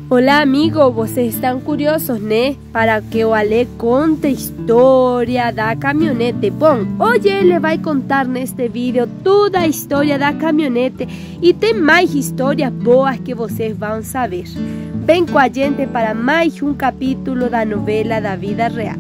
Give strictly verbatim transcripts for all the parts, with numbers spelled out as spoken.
Olá, amigo, vocês estão curiosos, né? Para que o Ale conte a história da caminhonete. Bom, hoje ele vai contar neste vídeo toda a história da caminhonete e tem mais histórias boas que vocês vão saber. Vem com a gente para mais um capítulo da novela da vida real.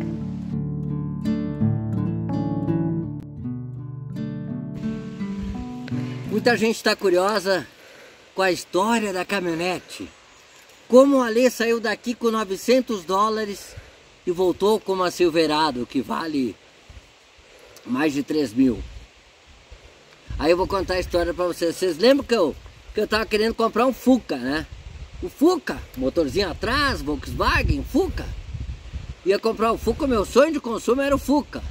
Muita gente está curiosa com a história da caminhonete. Como o Ale saiu daqui com novecentos dólares e voltou com uma Silverado, que vale mais de três mil. Aí eu vou contar a história para vocês. Vocês lembram que eu, que eu tava querendo comprar um Fuca, né? O Fuca, motorzinho atrás, Volkswagen, Fuca. Ia comprar o Fuca, meu sonho de consumo era o Fuca.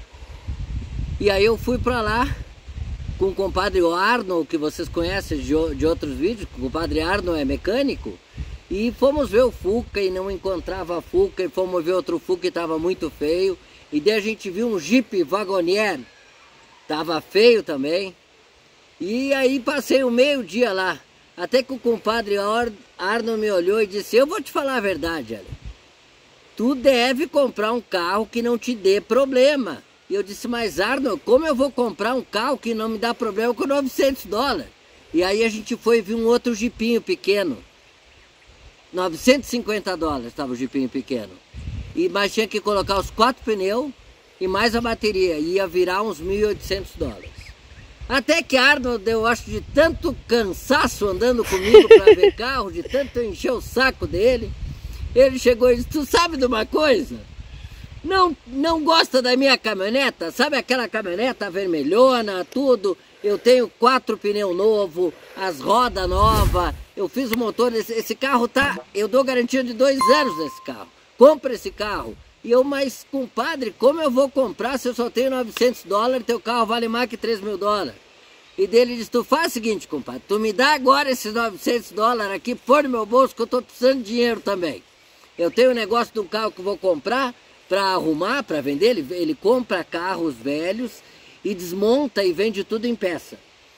E aí eu fui para lá com o compadre Arnold, que vocês conhecem de, de outros vídeos. O compadre Arnold é mecânico. E fomos ver o Fuca e não encontrava Fuca, e fomos ver outro Fuca que estava muito feio. E daí a gente viu um Jeep Wagoneer, estava feio também. E aí passei o meio dia lá, até que o compadre Arnold me olhou e disse: eu vou te falar a verdade, Ale. Tu deve comprar um carro que não te dê problema. E eu disse: mas Arnold, como eu vou comprar um carro que não me dá problema com novecentos dólares? E aí a gente foi ver um outro Jeepinho pequeno. novecentos e cinquenta dólares estava o Jeepinho pequeno. E, mas tinha que colocar os quatro pneus e mais a bateria. Ia virar uns mil e oitocentos dólares. Até que Arnold, eu acho, de tanto cansaço andando comigo para ver carro, de tanto encher o saco dele, ele chegou e disse: tu sabe de uma coisa? Não, não gosta da minha caminhoneta? Sabe aquela caminhoneta vermelhona, tudo? Eu tenho quatro pneus novos, as rodas novas, eu fiz o motor, esse, esse carro tá, eu dou garantia de dois anos nesse carro. Compra esse carro. E eu, mas compadre, como eu vou comprar se eu só tenho novecentos dólares, teu carro vale mais que três mil dólares? E dele disse: tu faz o seguinte, compadre, tu me dá agora esses novecentos dólares aqui, põe no meu bolso que eu tô precisando de dinheiro também. Eu tenho um negócio de um carro que eu vou comprar para arrumar, para vender, ele, ele compra carros velhos e desmonta e vende tudo em peça.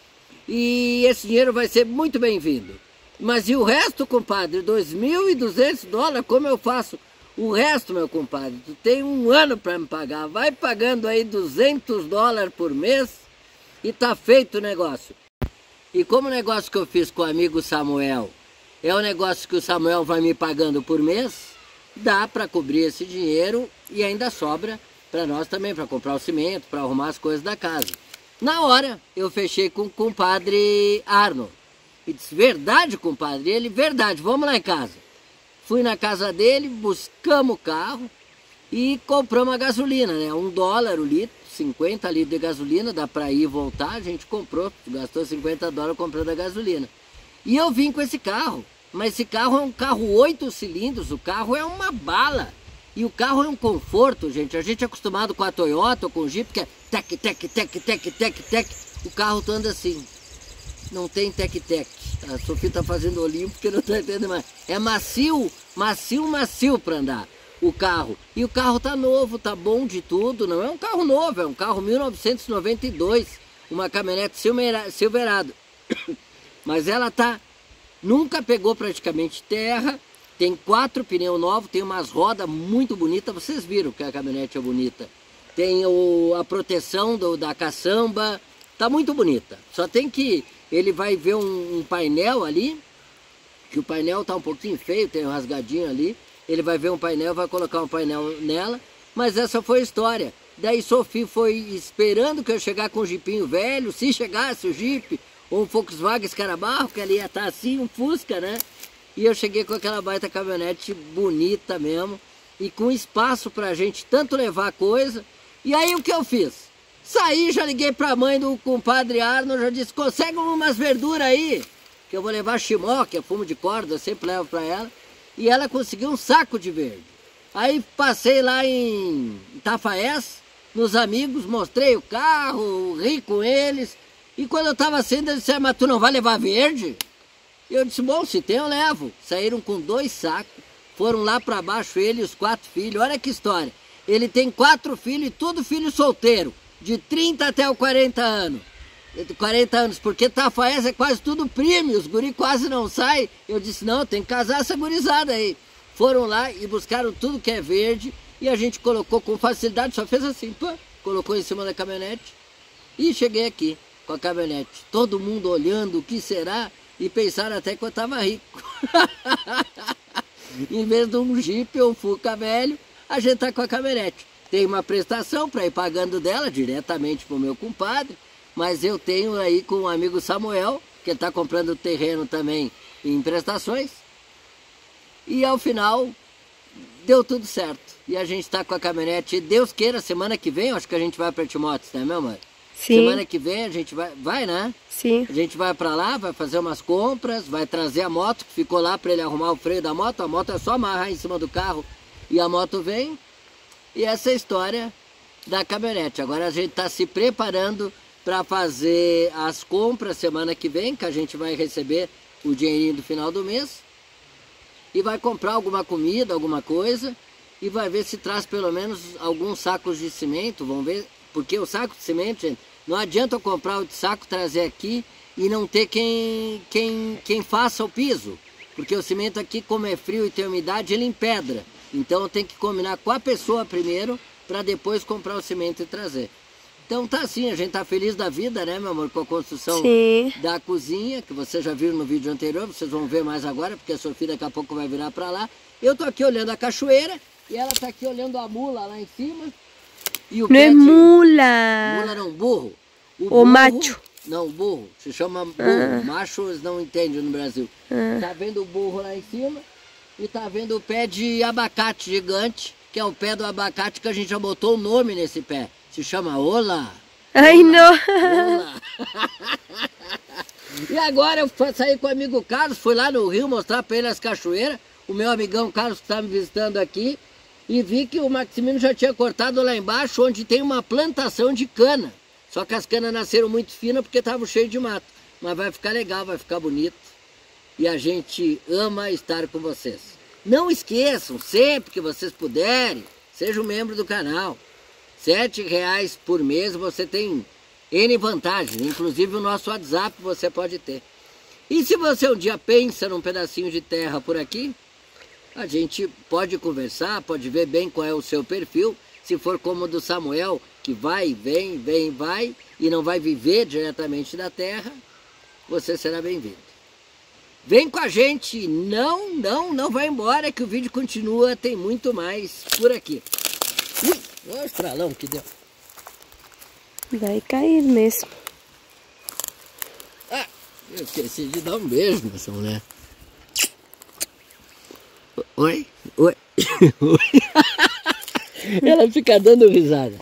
E esse dinheiro vai ser muito bem-vindo. Mas e o resto, compadre? dois mil e duzentos dólares, como eu faço? O resto, meu compadre, tu tem um ano para me pagar. Vai pagando aí duzentos dólares por mês e tá feito o negócio. E como o negócio que eu fiz com o amigo Samuel é o negócio que o Samuel vai me pagando por mês, dá para cobrir esse dinheiro e ainda sobra para nós também, para comprar o cimento, para arrumar as coisas da casa. Na hora, eu fechei com o compadre Arnold. E disse: verdade, compadre? Ele: verdade, vamos lá em casa. Fui na casa dele, buscamos o carro e compramos a gasolina, né? Um dólar o litro, cinquenta litros de gasolina, dá para ir e voltar. A gente comprou, gastou cinquenta dólares comprando a gasolina. E eu vim com esse carro, mas esse carro é um carro oito cilindros, o carro é uma bala. E o carro é um conforto, gente. A gente é acostumado com a Toyota ou com o Jeep, que é tec, tec, tec, tec, tec, tec. O carro anda assim. Não tem tec, tec. A Sofia tá fazendo olhinho porque não tá entendendo mais. É macio, macio, macio para andar o carro. E o carro tá novo, tá bom de tudo. Não é um carro novo, é um carro mil novecentos e noventa e dois. Uma caminhonete Silverado. Mas ela tá... nunca pegou praticamente terra. Tem quatro pneus novos, tem umas rodas muito bonitas. Vocês viram que a caminhonete é bonita. Tem o, a proteção do, da caçamba. Tá muito bonita. Só tem que... ele vai ver um, um painel ali. Que o painel tá um pouquinho feio, tem um rasgadinho ali. Ele vai ver um painel, vai colocar um painel nela. Mas essa foi a história. Daí Sofia foi esperando que eu chegar com um jipinho velho. Se chegasse o Jeep, ou um Volkswagen Escarabarro, que ali ia estar assim, um Fusca, né? E eu cheguei com aquela baita caminhonete bonita mesmo, e com espaço pra gente tanto levar coisa. E aí o que eu fiz? Saí, já liguei pra mãe do compadre Arnold, já disse: consegue umas verduras aí, que eu vou levar chimó, que é fumo de corda, eu sempre levo pra ela. E ela conseguiu um saco de verde. Aí passei lá em Itafaés, nos amigos, mostrei o carro, ri com eles. E quando eu tava saindo, eles disseram: mas tu não vai levar verde? E eu disse: bom, se tem eu levo. Saíram com dois sacos, foram lá para baixo, ele e os quatro filhos. Olha que história. Ele tem quatro filhos e tudo filho solteiro, de trinta até os quarenta anos. quarenta anos, porque Tafaés é quase tudo primo, os guri quase não saem. Eu disse, não, tem que casar essa gurizada aí. Foram lá e buscaram tudo que é verde e a gente colocou com facilidade, só fez assim, pô, colocou em cima da caminhonete e cheguei aqui com a caminhonete. Todo mundo olhando o que será e pensaram até que eu estava rico. Em vez de um Jeep ou um Fuca velho, a gente tá com a caminhonete. Tem uma prestação para ir pagando dela diretamente pro meu compadre, mas eu tenho aí com o amigo Samuel, que está comprando terreno também em prestações. E ao final, deu tudo certo. E a gente está com a caminhonete. Deus queira, semana que vem, acho que a gente vai para Timóteo, né, meu amor? Sim. Semana que vem a gente vai, vai, né? Sim. A gente vai para lá, vai fazer umas compras, vai trazer a moto, que ficou lá para ele arrumar o freio da moto. A moto é só amarrar em cima do carro e a moto vem. E essa é a história da caminhonete. Agora a gente está se preparando para fazer as compras semana que vem, que a gente vai receber o dinheirinho do final do mês. E vai comprar alguma comida, alguma coisa. E vai ver se traz pelo menos alguns sacos de cimento. Vamos ver, porque o saco de cimento, gente, não adianta eu comprar o saco, trazer aqui e não ter quem, quem, quem faça o piso. Porque o cimento aqui, como é frio e tem umidade, ele empedra. Então eu tenho que combinar com a pessoa primeiro para depois comprar o cimento e trazer. Então tá assim, a gente tá feliz da vida, né, meu amor, com a construção Sim. da cozinha, que vocês já viram no vídeo anterior, vocês vão ver mais agora, porque a Sofia daqui a pouco vai virar para lá. Eu tô aqui olhando a cachoeira e ela tá aqui olhando a mula lá em cima. E o não é de... mula. Mula não, burro. O, o burro... macho. Não, burro. Se chama burro. Ah. Macho eles não entendem no Brasil. Ah. Tá vendo o burro lá em cima e tá vendo o pé de abacate gigante, que é o pé do abacate que a gente já botou o nome nesse pé. Se chama Ola. Ai, Ola. Não. Ola. E agora eu saí com o amigo Carlos, fui lá no Rio mostrar para ele as cachoeiras. O meu amigão Carlos que está me visitando aqui. E vi que o Maximino já tinha cortado lá embaixo, onde tem uma plantação de cana. Só que as canas nasceram muito finas porque estavam cheias de mato. Mas vai ficar legal, vai ficar bonito. E a gente ama estar com vocês. Não esqueçam, sempre que vocês puderem, seja um membro do canal. Sete reais por mês você tem N vantagens, inclusive o nosso WhatsApp você pode ter. E se você um dia pensa num pedacinho de terra por aqui, a gente pode conversar, pode ver bem qual é o seu perfil. Se for como o do Samuel, que vai, vem, vem, vai, e não vai viver diretamente da terra, você será bem-vindo. Vem com a gente, não, não, não vai embora que o vídeo continua, tem muito mais por aqui. Ui, olha o estralão que deu. Vai cair mesmo. Ah, eu esqueci de dar um beijo nessa mulher. Oi? Oi? Oi? Ela fica dando risada.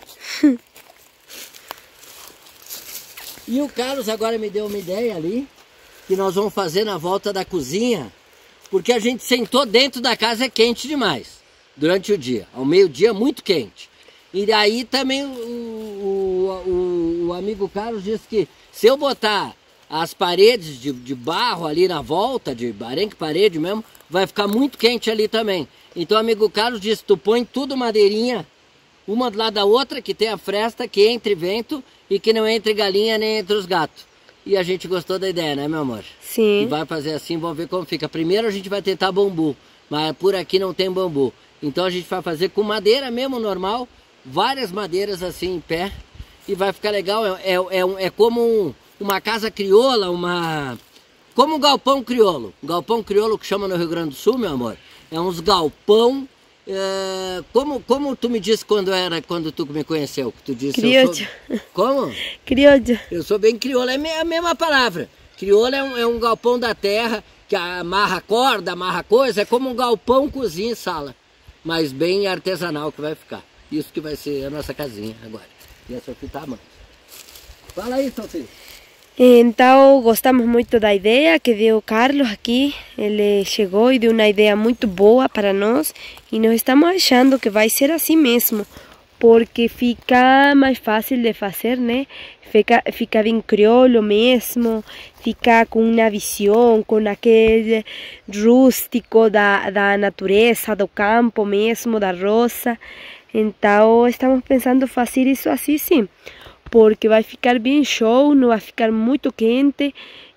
E o Carlos agora me deu uma ideia ali, que nós vamos fazer na volta da cozinha, porque a gente sentou dentro da casa, é quente demais, durante o dia, ao meio-dia muito quente. E aí também o, o, o, o amigo Carlos disse que se eu botar as paredes de, de barro ali na volta, de arenque parede mesmo, vai ficar muito quente ali também. Então o amigo Carlos disse, tu põe tudo madeirinha, uma do lado da outra, que tem a fresta, que entre vento e que não entre galinha nem entre os gatos. E a gente gostou da ideia, né, meu amor? Sim. E vai fazer assim, vamos ver como fica. Primeiro a gente vai tentar bambu, mas por aqui não tem bambu. Então a gente vai fazer com madeira mesmo, normal, várias madeiras assim em pé, e vai ficar legal. É, é, é, é como um, uma casa crioula, uma... como um galpão crioulo. Um galpão crioulo que chama no Rio Grande do Sul, meu amor. É uns galpão... É, como, como tu me disse quando era, quando tu me conheceu? Tu disse, crioulo. Sou... Como? Crioulo. Eu sou bem crioula, é a mesma palavra. Crioula é um, é um galpão da terra, que amarra corda, amarra coisa, é como um galpão, cozinha e sala. Mas bem artesanal que vai ficar. Isso que vai ser a nossa casinha agora. E a Sofia tá amando. Fala aí, Sofia. Então, gostamos muito da ideia que deu o Carlos aqui. Ele chegou e deu uma ideia muito boa para nós. E nós estamos achando que vai ser assim mesmo. Porque fica mais fácil de fazer, né? Fica, fica bem crioulo mesmo. Fica com uma visão, com aquele rústico da, da natureza, do campo mesmo, da roça. Então, estamos pensando fazer isso assim, sim. porque vai ficar bem show, não vai ficar muito quente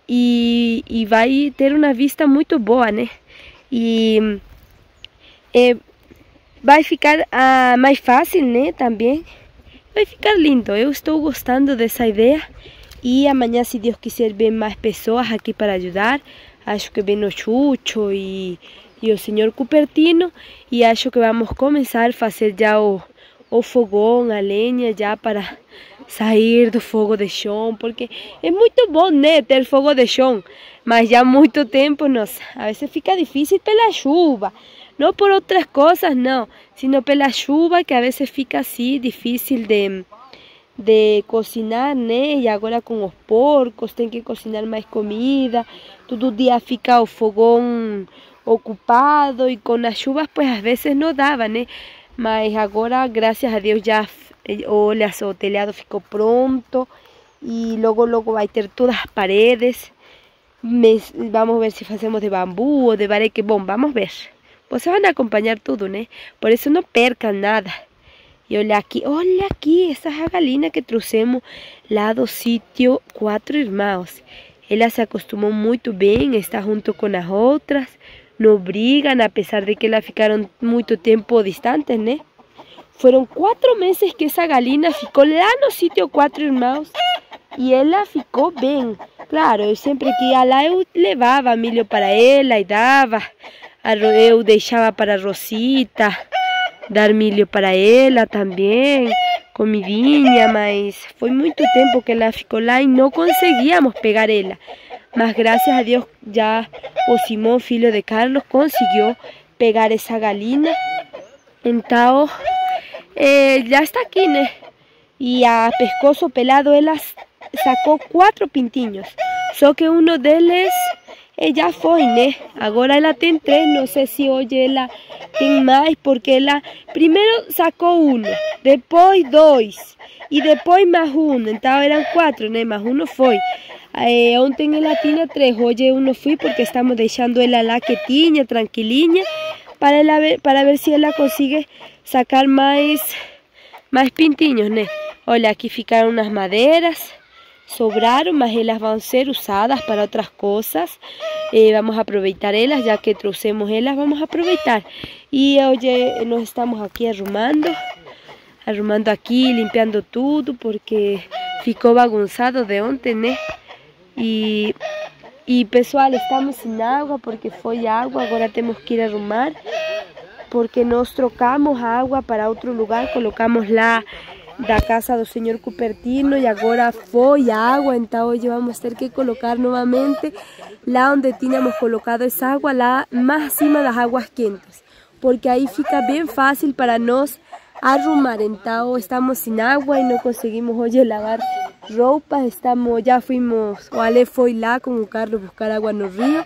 e, e vai ter uma vista muito boa, né? E é, vai ficar ah, mais fácil, né? Também vai ficar lindo. Eu estou gostando dessa ideia e amanhã, se Deus quiser, vem mais pessoas aqui para ajudar. Acho que vem o Chucho e, e o senhor Cupertino e acho que vamos começar a fazer já o, o fogão, a lenha, já para sair do fogo de chão, porque é muito bom, né, ter fogo de chão, mas já há muito tempo, nossa, a vezes fica difícil pela chuva, não por outras coisas, não, sino pela chuva, que a vezes fica assim, difícil de, de cocinar, né, e agora com os porcos, tem que cocinar mais comida, todo dia fica o fogão ocupado, e com as chuvas, pues, às vezes não dava, né, mas agora, graças a Deus, já olha só, o telhado ficou pronto e logo logo vai ter todas as paredes. Mes, vamos ver se fazemos de bambu ou de bareque. Bom, vamos ver. Vocês vão acompanhar tudo, né? Por isso não percam nada. E olha aqui, olha aqui, essa é a galinha que trouxemos lá do sítio Quatro Irmãos. Ela se acostumou muito bem, está junto com as outras, não brigam, apesar de que elas ficaram muito tempo distantes, né? Foram quatro meses que essa galinha ficou lá no sítio Quatro Irmãos e ela ficou bem. Claro, eu sempre que ia lá eu levava milho para ela e dava. Eu deixava para a Rosita dar milho para ela também, comidinha, mas foi muito tempo que ela ficou lá e não conseguíamos pegar ela. Mas graças a Deus já o Simão, filho de Carlos, conseguiu pegar essa galinha. Então Eh, já está aqui, né? E a pescoço pelado ela sacou quatro pintinhos. Só que um deles eh, já foi, né? Agora ela tem três, não sei se hoje ela tem mais, porque ela primeiro sacou um, depois dois e depois mais um. Então eram quatro, né? Mas um foi. Eh, ontem ela tinha três, hoje eu não fui porque estamos deixando ela lá quietinha, tranquilinha, para, ela ver, para ver se ela consegue sacar mais, mais pintinhos, né? Olha, aqui ficaram umas madeiras, sobraram, mas elas vão ser usadas para outras coisas. Eh, vamos aproveitar elas, já que trouxemos elas, vamos aproveitar. E hoje nós estamos aqui arrumando, arrumando aqui, limpando tudo, porque ficou bagunçado de ontem, né? E, e pessoal, estamos sem água, porque foi água, agora temos que ir arrumar. Porque nós trocamos a água para outro lugar, colocamos lá da casa do senhor Cupertino e agora foi a água, então hoje vamos ter que colocar novamente lá onde tínhamos colocado essa água, lá mais acima das águas quentes, porque aí fica bem fácil para nós arrumar. Então estamos sem água e não conseguimos hoje lavar roupa, estamos, já fomos, o Ale foi lá com o Carlos buscar água no rio,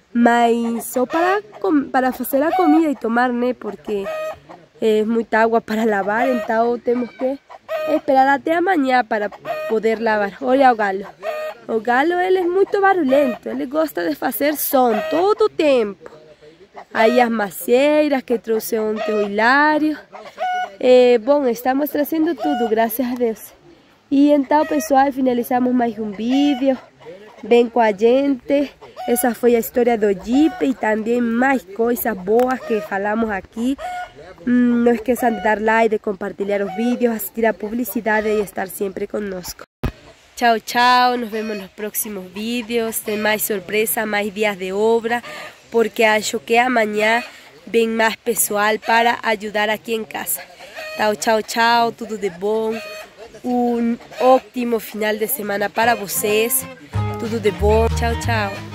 mas só para, para fazer a comida e tomar, né? Porque é muita água para lavar, então temos que esperar até amanhã para poder lavar. Olha o galo. O galo, ele é muito barulhento, ele gosta de fazer som todo o tempo. Aí as macieiras que trouxe ontem o Hilário. É, bom, estamos trazendo tudo, graças a Deus. E então, pessoal, finalizamos mais um vídeo. Vem com a gente. Essa foi a história do Jeep e também mais coisas boas que falamos aqui. Hum, não esqueçam de dar like, de compartilhar os vídeos, assistir a publicidade e estar sempre conosco. Tchau, tchau. Nos vemos nos próximos vídeos. Tem mais surpresa, mais dias de obra, porque acho que amanhã vem mais pessoal para ajudar aqui em casa. Tchau, tchau, tchau. Tudo de bom. Um ótimo final de semana para vocês. Tudo de bom. Tchau, tchau.